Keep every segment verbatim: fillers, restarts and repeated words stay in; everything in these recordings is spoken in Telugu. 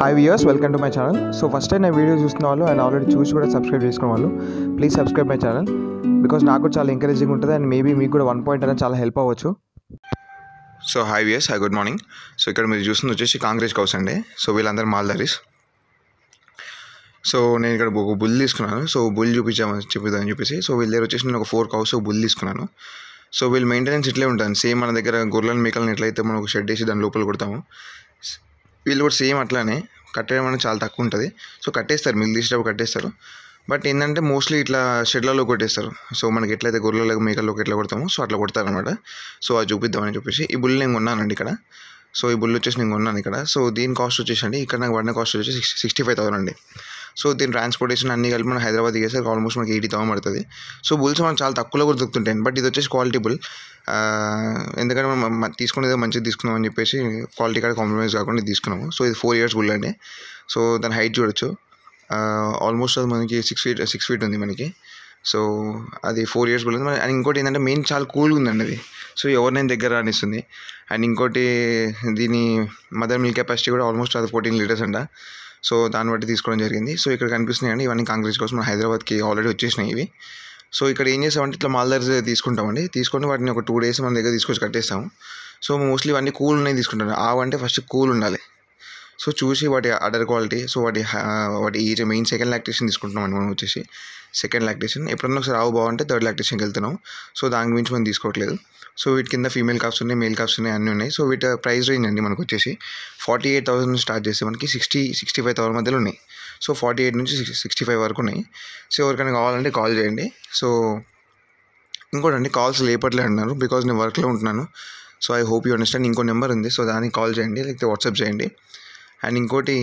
Hi viewers, welcome to my channel. So first time నా వీడియో చూస్తున్న వాళ్ళు అండ్ ఆల్రెడీ చూసి కూడా సబ్స్క్రైబ్ చేసుకున్న వాళ్ళు please subscribe my channel, because నాకు కూడా చాలా ఎంకరేజింగ్ ఉంటుంది అండ్ మేబీ మీకు కూడా వన్ పాయింట్ అనేది చాలా హెల్ప్ అవ్వచ్చు. So hi viewers, hi good morning. So ఇక్కడ మీరు చూస్తుంది వచ్చేసి కాంక్రేజ్ కౌస్ అండి. సో వీళ్ళందరూ మాల్దారీస్. సో నేను ఇక్కడ ఒక బుల్ తీసుకున్నాను. సో బుల్ చూపించామని చూపిద్దామని చెప్పేసి సో వీళ్ళ దగ్గర వచ్చేసి నేను ఒక ఫోర్ కౌస్ బుల్ తీసుకున్నాను. సో వీళ్ళు మెయింటెనెన్స్ ఇట్లే ఉంటుంది. సేమ్ మన దగ్గర గొర్రెలను మేకలను ఎట్లయితే మనం ఒక షెడ్ వేసి దాని లోపల కొడతాము, వీళ్ళు కూడా సేమ్ అట్లానే కట్టడం అనేది చాలా తక్కువ ఉంటుంది. సో కట్టేస్తారు, మిల్క్ తీసేటప్పుడు కట్టేస్తారు. బట్ ఏంటంటే మోస్ట్లీ ఇట్లా షెడ్లలో కొట్టేస్తారు. సో మనకి ఎట్లయితే గొర్రెలకు మేకల్లోకి ఎట్లా కొడతామో సో అట్లా కొడతారు అనమాట. సో అది చూపిద్దామని చెప్పేసి ఈ బుల్ నేను కొన్నానండి ఇక్కడ. సో ఈ బుల్ వచ్చేసి నేను కొన్నాను ఇక్కడ. సో దీని కాస్ట్ వచ్చేసి అండి ఇక్కడ నాకు పడిన కాస్ట్ వచ్చేసి సిక్స్ సిక్స్టీ ఫైవ్ థౌసండ్ అండి. సో దీని ట్రాన్స్పోర్టేషన్ అన్ని కలిపి మనం హైదరాబాద్ దిగేస్తే ఆల్మోస్ట్ మనకి ఎయిటీ థౌసండ్ పడుతుంది. సో బుల్స్ మనకు చాలా తక్కువలో కూడా దొరుకుతుంటాయి. బట్ ఇది వచ్చేసి క్వాలిటీ బుల్. ఎందుకంటే మనం తీసుకునేది మంచిగా తీసుకున్నాం అని చెప్పేసి క్వాలిటీ కూడా కాంప్రమైజ్ కాకుండా తీసుకున్నాము. సో ఇది ఫోర్ ఇయర్స్ బుల్ అండి. సో దాని హైట్ చూడొచ్చు, ఆల్మోస్ట్ అది మనకి సిక్స్ ఫీట్ సిక్స్ ఫీట్ ఉంది మనకి. సో అది ఫోర్ ఇయర్స్ బుల్ ఉంది. అండ్ ఇంకోటి ఏంటంటే మెయిన్ చాలా కూల్గా ఉందండి అది. సో ఎవరినైనా దగ్గర అనిస్తుంది. అండ్ ఇంకోటి దీని మదర్ మిల్క్ కెపాసిటీ కూడా ఆల్మోస్ట్ అది ఫోర్టీన్ లీటర్స్ అంట. సో దాన్ని బట్టి తీసుకోవడం జరిగింది. సో ఇక్కడ కనిపిస్తున్నాయండి ఇవన్నీ కాంక్రీజ్ కోసం మన హైదరాబాద్కి ఆల్రెడీ వచ్చేసినాయి ఇవి. సో ఇక్కడ ఏం చేస్తామంటే ఇట్లా మాల్దార్స్ తీసుకుంటామండి. తీసుకొని వాటిని ఒక టూ డేస్ మన దగ్గర తీసుకొచ్చి కట్టేస్తాము. సో మోస్ట్లీ ఇవన్నీ కూల్ ఉన్నాయి తీసుకుంటాను. ఆవంటే ఫస్ట్ కూల్ ఉండాలి. సో చూసి వాటి అడర్ క్వాలిటీ, సో వాటి వాటి ఈ మెయిన్ సెకండ్ లాక్టేషన్ తీసుకుంటున్నాం మనం వచ్చేసి సెకండ్ లాక్టేషన్. ఎప్పుడన్నా ఒకసారి ఆవు బాగుంటే థర్డ్ లాక్టేషన్కి వెళ్తున్నాం. సో దాని గురించి మనం తీసుకోవట్లేదు. సో వీటి కింద ఫీమేల్ కాప్స్ ఉన్నాయి, మేల్ కాప్స్ ఉన్నాయి, అన్నీ ఉన్నాయి. సో వీటి ప్రైస్ రేంజ్ అండి మనకు వచ్చేసి ఫార్టీ ఎయిట్ థౌసండ్ స్టార్ట్ చేస్తే మనకి సిక్స్టీ సిక్స్టీ ఫైవ్ థౌసండ్ మధ్యలో ఉన్నాయి. సో ఫార్టీ ఎయిట్ నుంచి సిక్స్టీ ఫైవ్ వరకు ఉన్నాయి. సో ఎవరికైనా కావాలంటే కాల్ చేయండి. సో ఇంకోటి అండి, కాల్స్ లేపట్లే అంటున్నారు బికాజ్ నేను వర్క్లో ఉంటున్నాను. So I hope you understand. ఇంకో నెంబర్ ఉంది, సో దానికి కాల్ చేయండి లేకపోతే వాట్సాప్ చేయండి. అండ్ ఇంకోటి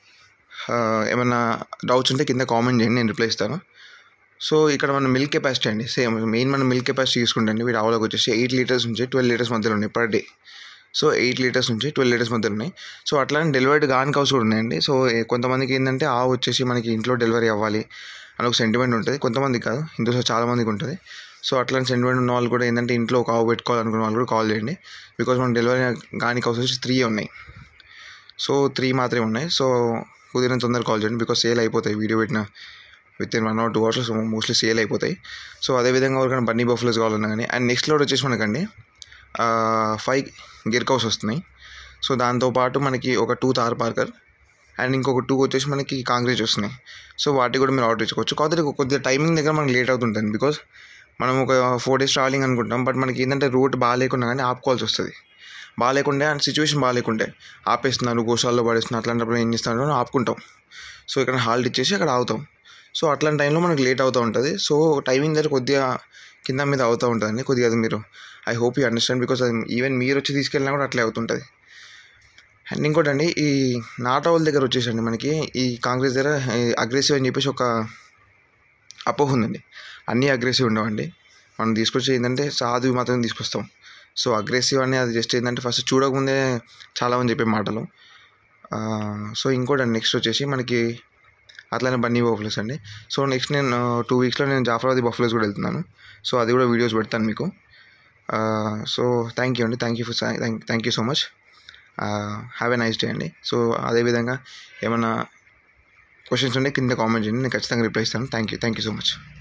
ఏమన్నా డౌట్స్ ఉంటే కింద కామెంట్ చేయండి, నేను రిప్లై ఇస్తాను. సో ఇక్కడ మన మిల్క్ కెపాసిటీ అండి సేమ్ మెయిన్ మన మిల్క్ కెపాసిటీ తీసుకుంటండి వీటి ఆవులకు వచ్చేసి ఎయిట్ లీటర్స్ నుంచి ట్వెల్వ్ లీటర్స్ మధ్యలో ఉన్నాయి per day. So eight litres నుంచి ట్వెల్వ్ లీటర్స్ మధ్యలో ఉన్నాయి. సో అట్లానే డెలివరీడ్ గాన్ కౌస్ కూడా ఉన్నాయండి. సో కొంతమందికి ఏంటంటే ఆవు వచ్చేసి మనకి ఇంట్లో డెలివరీ అవ్వాలి అని ఒక సెంటిమెంట్ ఉంటుంది. కొంతమందికి కాదు, ఇందులో చాలామందికి ఉంటుంది. సో అట్లాంటి సెంటిమెంట్ ఉన్న వాళ్ళు కూడా ఏంటంటే ఇంట్లో ఒక ఆవు పెట్టుకోవాలనుకున్న వాళ్ళు కూడా కాల్ చేయండి. బికాజ్ మన డెలివరీ గాని కౌస్ వచ్చి త్రీ ఉన్నాయి. సో త్రీ మాత్రమే ఉన్నాయి. సో కుదిరిన తొందరగా కాల్ చేయండి బికాజ్ సేల్ అయిపోతాయి. వీడియో పెట్టిన within one hour two hours mostly sale అయిపోతాయి. సో అదేవిధంగా ఎవరికైనా బన్నీ బఫ్లోస్ కావాలన్నా కానీ. అండ్ నెక్స్ట్ లోడ్ వచ్చేసి మనకండి ఫైవ్ గిర్ కౌస్ వస్తున్నాయి. సో దాంతోపాటు మనకి ఒక టూ తార్ పార్కర్ అండ్ ఇంకొక టూ వచ్చేసి మనకి కాంక్రీజ్ వస్తున్నాయి. సో వాటికి కూడా మీరు ఆర్డర్ ఇచ్చుకోవచ్చు. కాకపోతే కొద్దిగా టైమింగ్ దగ్గర మనకి లేట్ అవుతుంటుంది బికాజ్ మనం ఒక ఫోర్ డేస్ ట్రావెలింగ్ అనుకుంటాం. బట్ మనకి ఏంటంటే రూట్ బాగాలేకుండా కానీ ఆపుకోవాల్సి వస్తుంది. బాగాలేకుంటే అండ్ సిచ్యువేషన్ బాగాలేకుంటే ఆపేస్తున్నారు, గోశాలలో పడేస్తున్నారు, అట్లాంటప్పుడు ఏం చేస్తున్నారు ఆపుకుంటాం. సో ఇక్కడ హాల్ట్ ఇచ్చేసి అక్కడ ఆగుతాం. సో అట్లాంటి టైంలో మనకి లేట్ అవుతూ ఉంటుంది. సో టైమింగ్ దగ్గర కొద్దిగా కింద మీద అవుతూ ఉంటుందండి కొద్దిగా. అది మీరు I hope you understand because అది ఈవెన్ మీరు వచ్చి తీసుకెళ్ళినా కూడా అట్లే అవుతుంటుంది. అండ్ ఇంకోటి అండి, ఈ నాటోల్ దగ్గర వచ్చేసండి మనకి ఈ కాంగ్రెస్ దగ్గర అగ్రెసివ్ అని చెప్పేసి ఒక అపోహ ఉందండి. అన్నీ అగ్రెసివ్ ఉండవండి. మనం తీసుకొచ్చి ఏంటంటే సాధువి మాత్రం తీసుకొస్తాం. సో అగ్రెసివ్ అని అది జస్ట్ ఏంటంటే ఫస్ట్ చూడకముందే చాలామంది చెప్పే మాటలు. సో ఇంకోటి అండి నెక్స్ట్ వచ్చేసి మనకి అట్లానే బన్నీ బఫ్లోస్ అండి. సో నెక్స్ట్ నేను టూ వీక్స్లో నేను జాఫరాబాద్ బఫ్లోస్ కూడా వెళ్తున్నాను. సో అది కూడా వీడియోస్ పెడతాను మీకు. సో థ్యాంక్ యూ అండి, thank you for thank you so much. Have a nice day అండి. సో అదేవిధంగా ఏమైనా క్వశ్చన్స్ ఉంటే కింద కామెంట్ చేయండి, నేను ఖచ్చితంగా రిప్లై ఇస్తాను. Thank you thank you so much.